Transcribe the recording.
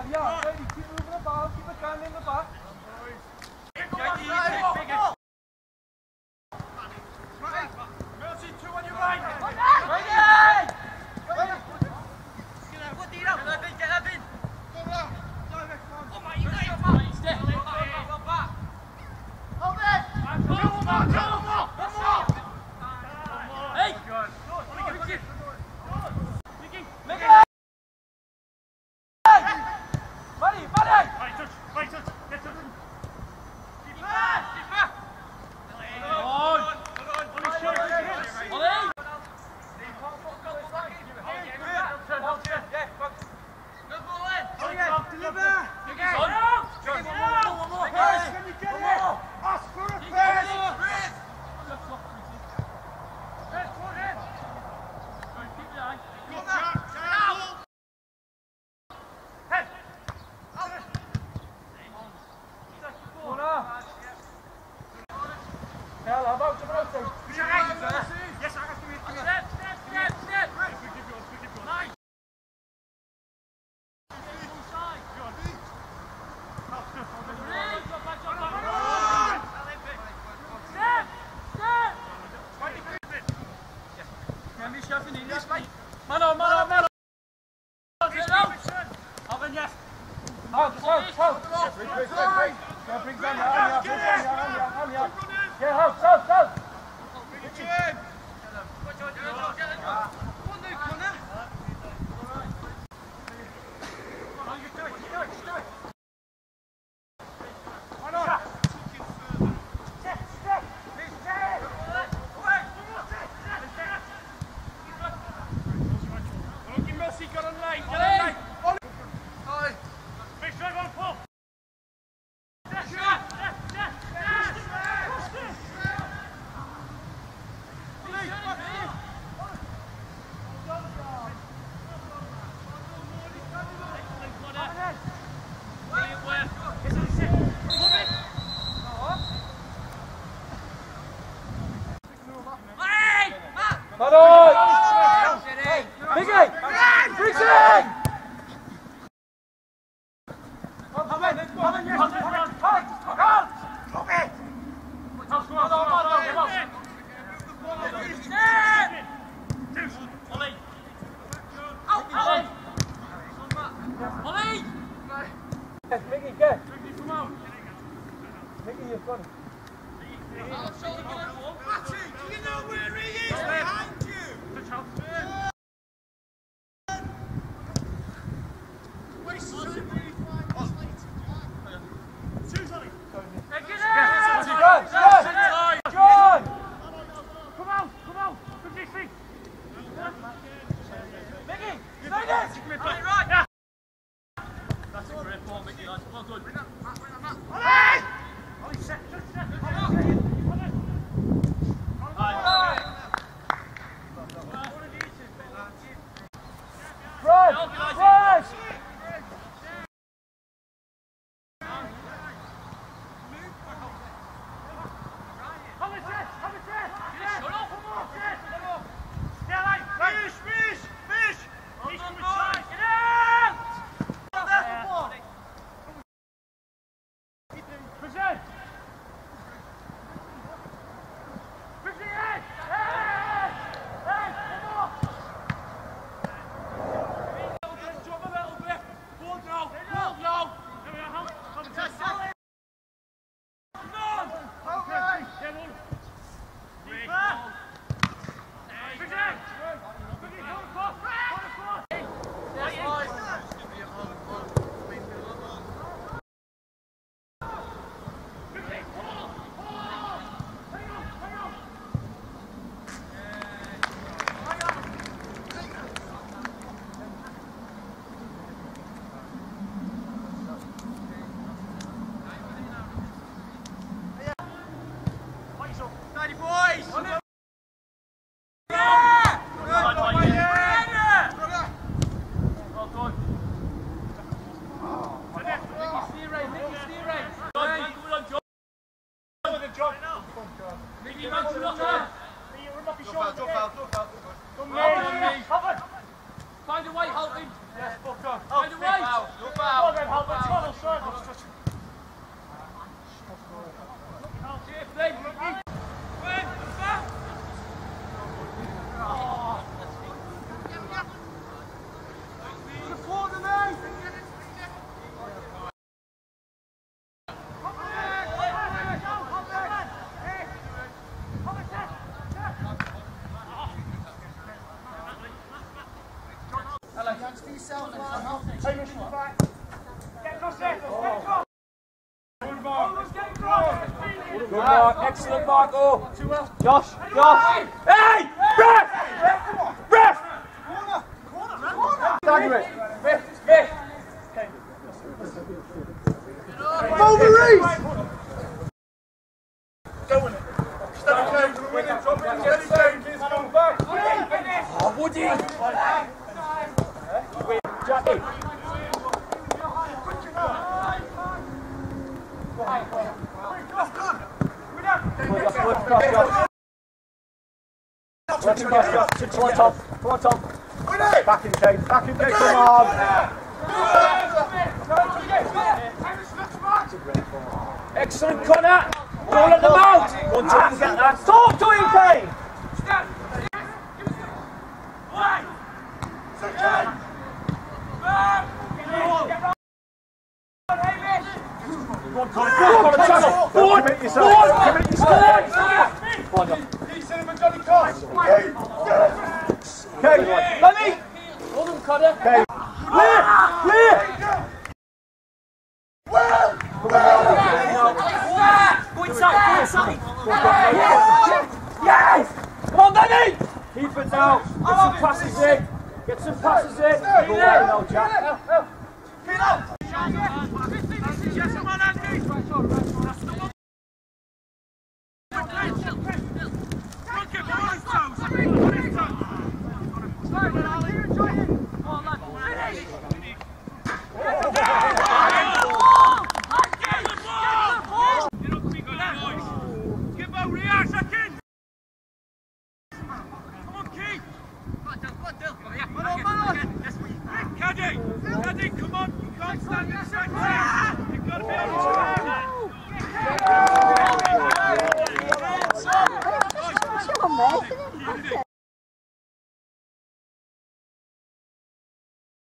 Yeah, ready, keep moving the ball, keep it down in the back. Find a way, Halpin. Yes, fuck on. Find a way. Well then, Halpin. Come on, strike. Good mark, excellent mark, oh! Josh! Hey! Ref! Stagger it! Mick! Over Reese! Oh, Woody! Jackie! Come on, Tom. Back in case, come on. Excellent, Connor. Don't let them out. One time to get that. Talk to him, Kane. Commit yourself. Okay, Lenny! Hold him, Connor. Okay. Clear! Go inside. Yes! Come on, Lenny! Keep it down. Get some passes in. Go away now, Jack. Caddy, come on, you can't stand in the center. You've got to be able to